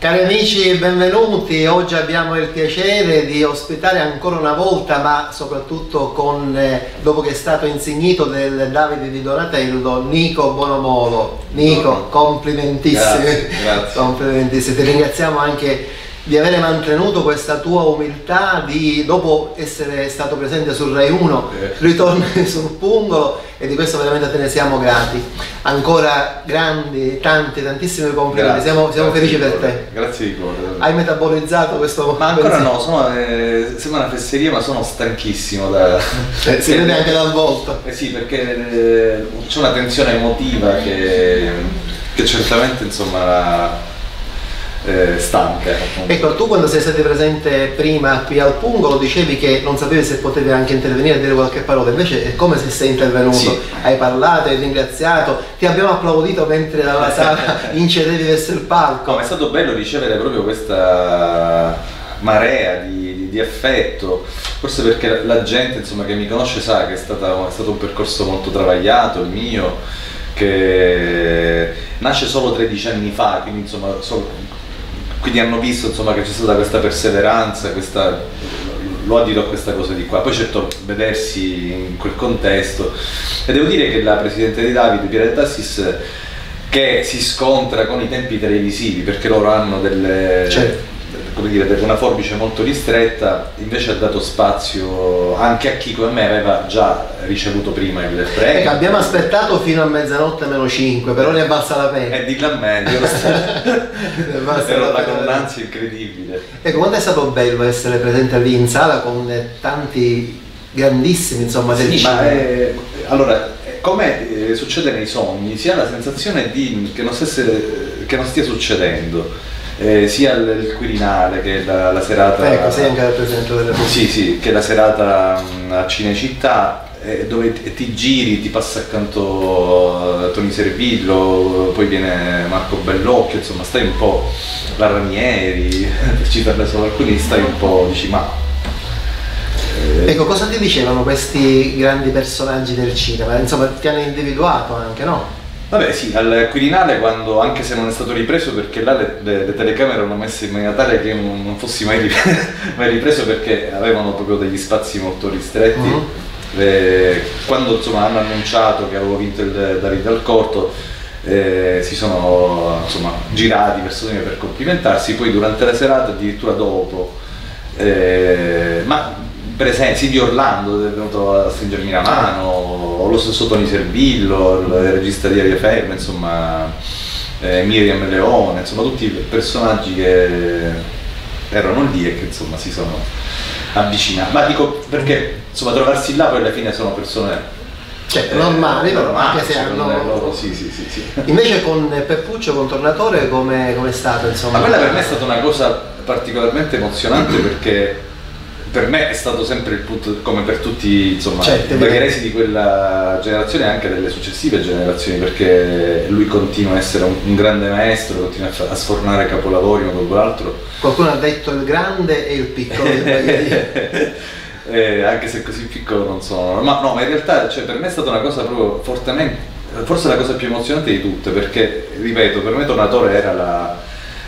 Cari amici, benvenuti. Oggi abbiamo il piacere di ospitare ancora una volta, ma soprattutto dopo che è stato insignito del Davide di Donatello, Nico Bonomolo. Nico, complimentissimi. Grazie. Complimentissimi. Ti ringraziamo anche di avere mantenuto questa tua umiltà, dopo essere stato presente sul Rai 1, ritorni sul Pungolo, e di questo veramente te ne siamo grati. Ancora grandi, tantissimi complimenti, siamo felici per te. Grazie di cuore. Hai metabolizzato questo? Ma ancora no, sembra una fesseria, ma sono stanchissimo si vede anche dal volto. Sì, perché c'è una tensione emotiva che certamente, insomma, stanca. Ecco, tu quando sei stato presente prima qui al Pungolo dicevi che non sapevi se potevi anche intervenire e dire qualche parola, invece è come se sei intervenuto. Sì. Hai parlato, hai ringraziato, ti abbiamo applaudito mentre dalla sala incedevi verso il palco. No, ma è stato bello ricevere proprio questa marea di affetto, forse perché la gente, insomma, che mi conosce sa che è stato un percorso molto travagliato il mio, che nasce solo 13 anni fa, quindi insomma quindi hanno visto, insomma, che c'è stata questa perseveranza, lo adito a questa cosa di qua. Poi certo vedersi in quel contesto, e devo dire che la presidente di Davide, Piera De Tassis, che si scontra con i tempi televisivi perché loro hanno una forbice molto ristretta, invece ha dato spazio anche a chi come me aveva già ricevuto prima il premio. Ecco, abbiamo aspettato fino a mezzanotte meno 5, però ne è valsa la pena. E dillo a me, era la condanza incredibile. Ecco, quanto è stato bello essere presente lì in sala con tanti grandissimi, insomma, del cinema. Allora, come succede nei sogni, si ha la sensazione che non stia succedendo. Sia il Quirinale che la serata. Ecco, sei anche il Presidente della Repubblica. Sì, che la serata a Cinecittà, dove ti giri, ti passa accanto Tony Servillo, poi viene Marco Bellocchio, insomma stai un po', la Ranieri, per citarne solo alcuni, stai un po', dici ma. Ecco, cosa ti dicevano questi grandi personaggi del cinema? Insomma, ti hanno individuato anche, no? Vabbè sì, al Quirinale, quando, anche se non è stato ripreso, perché là le telecamere erano messe in maniera tale che non fossi mai ripreso, perché avevano proprio degli spazi molto ristretti. Quando, insomma, hanno annunciato che avevo vinto il Davide al Corto, si sono, insomma, girati verso di me per complimentarsi. Poi durante la serata, addirittura dopo, ma Silvio Orlando è venuto a stringermi la mano, o lo stesso Tony Servillo, il regista di Aria Ferma, insomma, Miriam Leone, insomma tutti i personaggi che erano lì e che, insomma, si sono avvicinati. Ma dico perché, insomma, trovarsi là poi alla fine sono persone normali, anche se hanno loro, sì. Invece con Peppuccio, con Tornatore, come è stato, insomma? Ma quella per me è stata una cosa particolarmente emozionante, perché per me è stato sempre il punto, come per tutti, insomma, i bagheresi di quella generazione e anche delle successive generazioni, perché lui continua a essere un grande maestro, continua a sfornare capolavori uno dopo l'altro. Qualcuno ha detto il grande e il piccolo del bagherino. Anche se così piccolo non sono, ma in realtà, per me è stata una cosa proprio fortemente, forse la cosa più emozionante di tutte, perché, ripeto, per me Tornatore era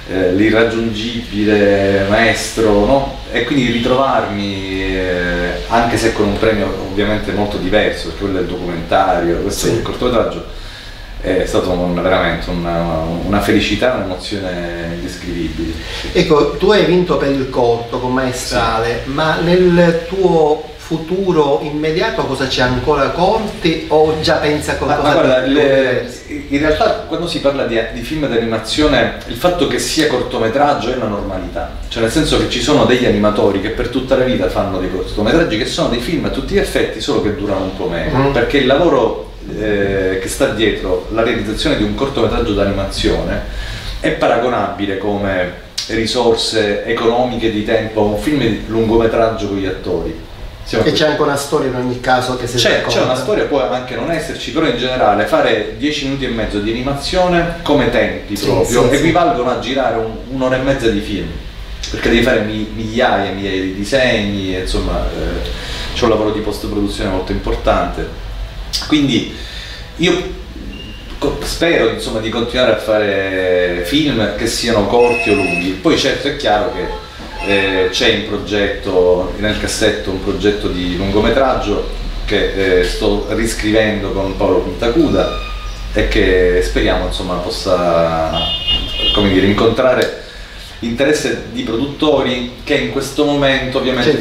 l'irraggiungibile maestro, no? E quindi ritrovarmi, anche se con un premio ovviamente molto diverso, perché quello è il documentario, questo è il cortometraggio, è stato veramente una felicità, un'emozione indescrivibile. Ecco, tu hai vinto per il corto con Maestrale, ma nel tuo futuro immediato cosa c'è ancora, corti, o già pensa a qualcosa? Ma guarda, in realtà quando si parla di film d'animazione, il fatto che sia cortometraggio è una normalità, cioè nel senso che ci sono degli animatori che per tutta la vita fanno dei cortometraggi che sono dei film a tutti gli effetti, solo che durano un po' meno, perché il lavoro che sta dietro la realizzazione di un cortometraggio d'animazione è paragonabile come risorse economiche di tempo a un film di lungometraggio con gli attori. E c'è anche una storia in ogni caso che si c'è una storia, può anche non esserci, però in generale fare 10 minuti e mezzo di animazione come tempi proprio equivalgono a girare un'ora e mezza di film, perché devi fare migliaia e migliaia di disegni, insomma c'è un lavoro di post produzione molto importante. Quindi io spero insomma di continuare a fare film che siano corti o lunghi. Poi certo è chiaro che c'è in progetto, nel cassetto, un progetto di lungometraggio che sto riscrivendo con Paolo Pintacuda e che speriamo insomma possa, come dire, incontrare interesse di produttori che in questo momento ovviamente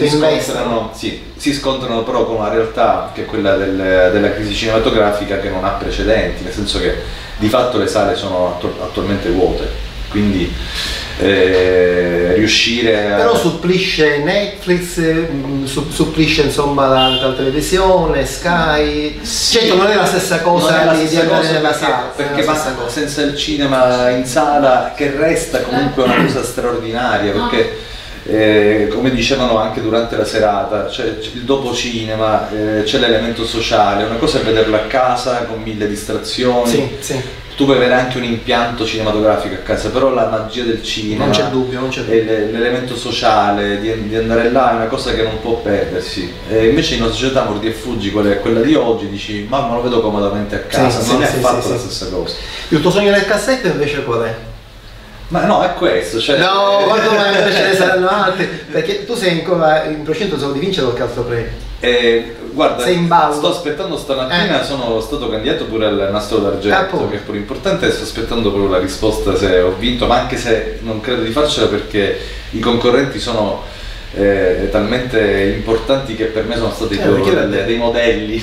si scontrano però con una realtà che è quella della crisi cinematografica, che non ha precedenti, nel senso che di fatto le sale sono attualmente vuote, quindi riuscire a... Però supplisce Netflix, supplisce insomma la televisione, Sky, certo non è la stessa cosa di andare nella sala, perché senza il cinema in sala, che resta comunque una cosa straordinaria, perché come dicevano anche durante la serata, c'è il dopo cinema, c'è l'elemento sociale, una cosa è vederlo a casa con 1000 distrazioni. Sì. Tu puoi avere anche un impianto cinematografico a casa, però la magia del cinema, non c'è dubbio, l'elemento sociale di andare là è una cosa che non può perdersi. E invece in una società mordi e fuggi, quella di oggi, dici ma lo vedo comodamente a casa, non è affatto la stessa cosa. Il tuo sogno nel cassetto invece qual è? Ma no, è questo, cioè... No, quando mai ce ne saranno altri, perché tu sei ancora in procinto di vincere qualche altro premio. Guarda, sei in ballo. Sto aspettando stamattina, sono stato candidato pure al Nastro d'Argento, che è pure importante, e sto aspettando proprio la risposta se ho vinto, ma anche se non credo di farcela perché i concorrenti sono talmente importanti che per me sono stati dei modelli.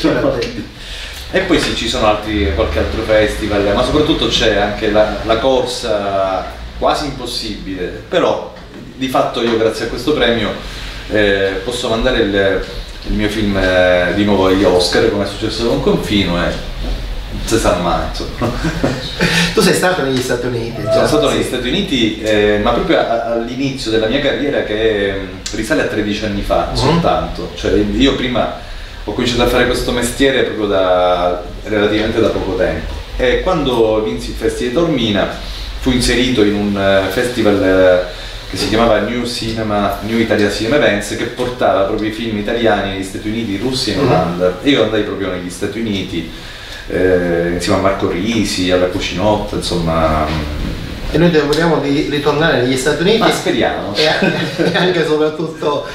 E poi sì, ci sono qualche altro festival, ma soprattutto c'è anche la corsa quasi impossibile, però di fatto io grazie a questo premio posso mandare il mio film di nuovo agli Oscar, come è successo con Confino, e non si sa mai, insomma. Tu sei stato negli Stati Uniti? Sono stato negli Stati Uniti, ma proprio all'inizio della mia carriera, che risale a 13 anni fa soltanto. Cioè io prima ho cominciato a fare questo mestiere proprio relativamente da poco tempo, e quando vinsi il Festival di Taormina fu inserito in un festival che si chiamava New Italia Cinema Events, che portava proprio i film italiani negli Stati Uniti, Russia e in Olanda. E io andai proprio negli Stati Uniti insieme a Marco Risi, alla Cucinotta, insomma. E noi vogliamo di ritornare negli Stati Uniti. Ma speriamo. E anche e soprattutto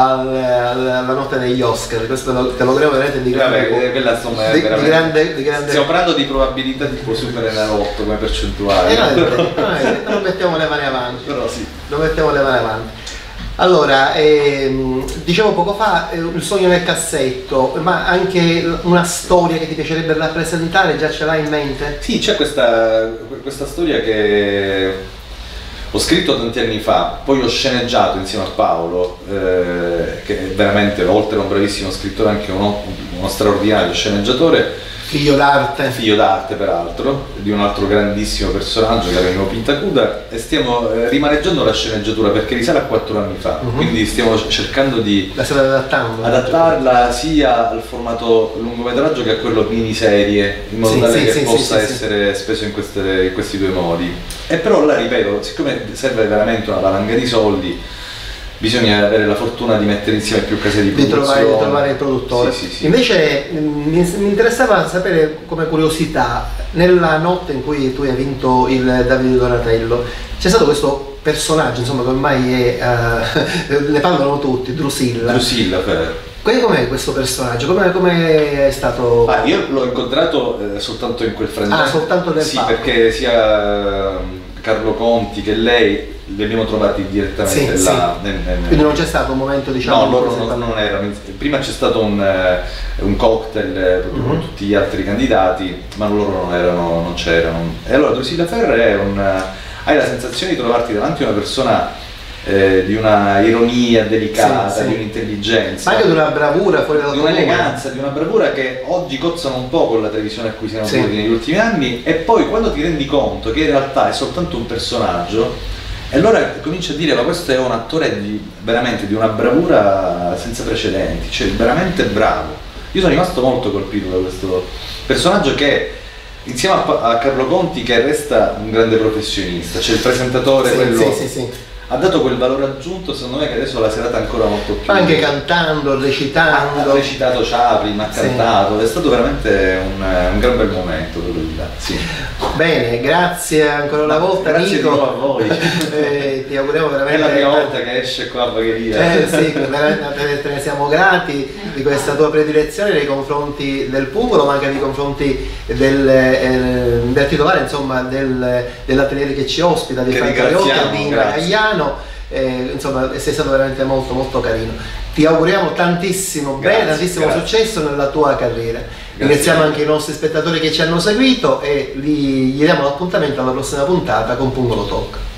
alla notte degli Oscar. Questo te lo credo veramente di grande. Quella insomma è veramente. Stiamo parlando di probabilità tipo super N8 come percentuale. Non mettiamo le mani avanti. Però sì. Non mettiamo le mani avanti. Allora, dicevo poco fa, il sogno nel cassetto, ma anche una storia che ti piacerebbe rappresentare, già ce l'hai in mente? Sì, c'è questa storia che ho scritto tanti anni fa, poi ho sceneggiato insieme a Paolo, che è veramente, oltre a un bravissimo scrittore, anche uno straordinario sceneggiatore. Figlio d'arte peraltro, di un altro grandissimo personaggio che era Mimo Pintacuda, e stiamo rimaneggiando la sceneggiatura perché risale a 4 anni fa, quindi stiamo cercando di adattarla sia al formato lungometraggio che a quello miniserie, in modo tale che possa essere speso in questi due modi. E però là, ripeto, siccome serve veramente una valanga di soldi, bisogna avere la fortuna di mettere insieme più case di produzione, di trovare il produttore. Sì. Invece mi interessava sapere, come curiosità, nella notte in cui tu hai vinto il Davide Donatello, c'è stato questo personaggio, insomma, che ormai ne parlano tutti, Drusilla. Com'è questo personaggio? Come è stato? Io l'ho incontrato soltanto in quel frangente. Soltanto nel palco. Perché sia Carlo Conti che lei li abbiamo trovati direttamente là. Quindi non c'è stato un momento, diciamo... No, loro non erano. Prima c'è stato un cocktail proprio con tutti gli altri candidati, ma loro non c'erano. E allora Drusilla Ferrer hai la sensazione di trovarti davanti a una persona di una ironia delicata, di un'intelligenza, ma anche di una bravura fuori dal comune, di un'eleganza, di una bravura che oggi cozzano un po' con la televisione a cui siamo abituati negli ultimi anni. E poi quando ti rendi conto che in realtà è soltanto un personaggio, e allora cominci a dire ma questo è un attore veramente di una bravura senza precedenti, cioè veramente bravo. Io sono rimasto molto colpito da questo personaggio, che insieme a Carlo Conti, che resta un grande professionista, c'è il presentatore, ha dato quel valore aggiunto, secondo me, che adesso la serata è ancora molto più... Anche cantando, recitando. Ha recitato Chaplin, ha cantato, è stato veramente un gran bel momento quello di là. Bene, grazie ancora una volta, grazie Nico. di nuovo a voi. Ti auguriamo veramente. È la prima volta che esce qua a Bagheria. Sì, veramente te ne siamo grati di questa tua predilezione nei confronti del pungolo, ma anche nei confronti del titolare, insomma, dell'ateliere che ci ospita, di Franco Riotta, di Gagliano. Insomma, sei stato veramente molto molto carino. Ti auguriamo tantissimo bene, tantissimo successo nella tua carriera. Ringraziamo anche i nostri spettatori che ci hanno seguito e gli diamo l'appuntamento alla prossima puntata con Pungolo Talk.